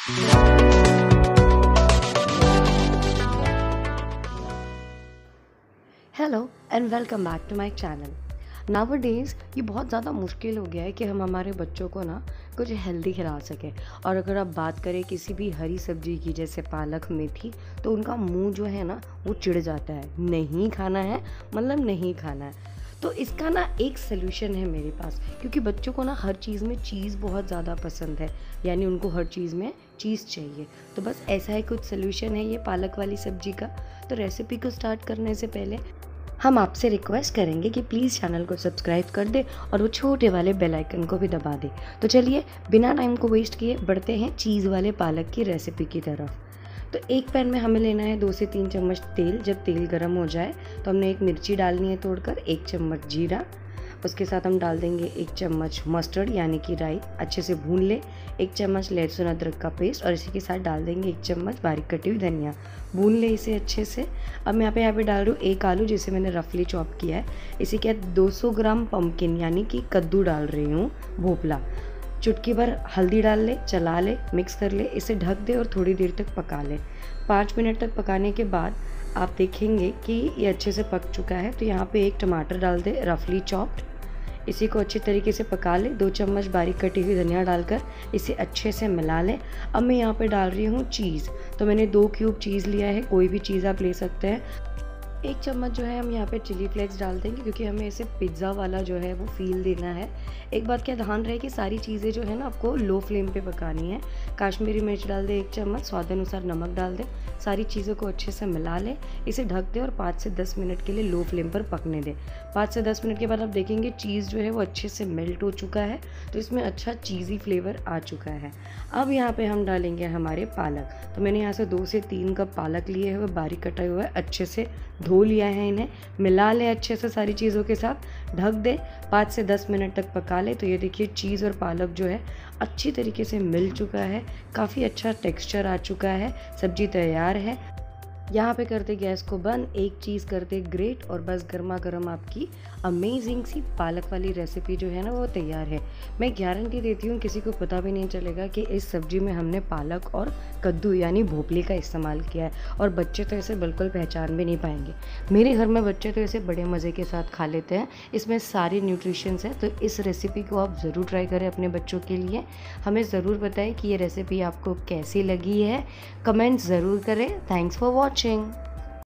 Hello and welcome back to my channel. Nowadays ये बहुत ज़्यादा मुश्किल हो गया है कि हम हमारे बच्चों को ना कुछ हेल्दी खिला सकें। और अगर आप बात करें किसी भी हरी सब्जी की, जैसे पालक, मेथी, तो उनका मुंह जो है ना वो चिढ़ जाता है, नहीं खाना है मतलब नहीं खाना है। तो इसका ना एक सलूशन है मेरे पास, क्योंकि बच्चों को ना हर चीज़ में चीज़ बहुत ज़्यादा पसंद है, यानी उनको हर चीज़ में चीज़ चाहिए। तो बस ऐसा ही कुछ सलूशन है ये पालक वाली सब्जी का। तो रेसिपी को स्टार्ट करने से पहले हम आपसे रिक्वेस्ट करेंगे कि प्लीज़ चैनल को सब्सक्राइब कर दे और वो छोटे वाले बेल आइकन को भी दबा दे। तो चलिए बिना टाइम को वेस्ट किए बढ़ते हैं चीज़ वाले पालक की रेसिपी की तरफ। तो एक पैन में हमें लेना है 2 से 3 चम्मच तेल। जब तेल गर्म हो जाए तो हमने एक मिर्ची डालनी है तोड़कर, 1 चम्मच जीरा, उसके साथ हम डाल देंगे 1 चम्मच मस्टर्ड यानी कि राई, अच्छे से भून ले। 1 चम्मच लहसुन अदरक का पेस्ट और इसी के साथ डाल देंगे 1 चम्मच बारीक कटी हुई धनिया, भून ले इसे अच्छे से। अब मैं यहाँ पे डाल रही हूँ 1 आलू जिसे मैंने रफली चॉप किया है। इसी के साथ 200 ग्राम पम्पकिन यानी कि कद्दू डाल रही हूँ, भोपला। चुटकी भर हल्दी डाल ले, चला ले, मिक्स कर ले, इसे ढक दे और थोड़ी देर तक पका ले। 5 मिनट तक पकाने के बाद आप देखेंगे कि ये अच्छे से पक चुका है। तो यहाँ पे 1 टमाटर डाल दे रफली चॉप्ड, इसी को अच्छी तरीके से पका ले। 2 चम्मच बारीक कटी हुई धनिया डालकर इसे अच्छे से मिला लें। अब मैं यहाँ पे डाल रही हूँ चीज़। तो मैंने 2 क्यूब चीज़ लिया है, कोई भी चीज़ आप ले सकते हैं। 1 चम्मच जो है हम यहाँ पे चिली फ्लेक्स डाल देंगे, क्योंकि हमें इसे पिज़्ज़ा वाला जो है वो फील देना है। एक बात का ध्यान रहे कि सारी चीज़ें जो है ना आपको लो फ्लेम पे पकानी है। काश्मीरी मिर्च डाल दे 1 चम्मच, स्वाद अनुसार नमक डाल दे, सारी चीज़ों को अच्छे से मिला ले, इसे ढक दे और 5 से 10 मिनट के लिए लो फ्लेम पर पकने दे। 5 से 10 मिनट के बाद आप देखेंगे चीज़ जो है वो अच्छे से मेल्ट हो चुका है, तो इसमें अच्छा चीज़ी फ्लेवर आ चुका है। अब यहाँ पे हम डालेंगे हमारे पालक। तो मैंने यहाँ से 2 से 3 कप पालक लिए हुए, बारीक कटा हुआ है, अच्छे से धो लिया है। इन्हें मिला ले अच्छे से सारी चीज़ों के साथ, ढक दे, 5 से 10 मिनट तक पका ले। तो ये देखिए चीज़ और पालक जो है अच्छी तरीके से मिल चुका है, काफ़ी अच्छा टेक्सचर आ चुका है, सब्जी तैयार है। यहाँ पे करते गैस को बंद, एक चीज़ करते ग्रेट और बस गर्मा गर्म आपकी अमेजिंग सी पालक वाली रेसिपी जो है ना वो तैयार है। मैं गारंटी देती हूँ किसी को पता भी नहीं चलेगा कि इस सब्जी में हमने पालक और कद्दू यानी भोपली का इस्तेमाल किया है, और बच्चे तो इसे बिल्कुल पहचान भी नहीं पाएंगे। मेरे घर में बच्चे तो इसे बड़े मज़े के साथ खा लेते हैं, इसमें सारी न्यूट्रिशंस है। तो इस रेसिपी को आप ज़रूर ट्राई करें अपने बच्चों के लिए। हमें ज़रूर बताएं कि ये रेसिपी आपको कैसी लगी है, कमेंट ज़रूर करें। Thanks for watching.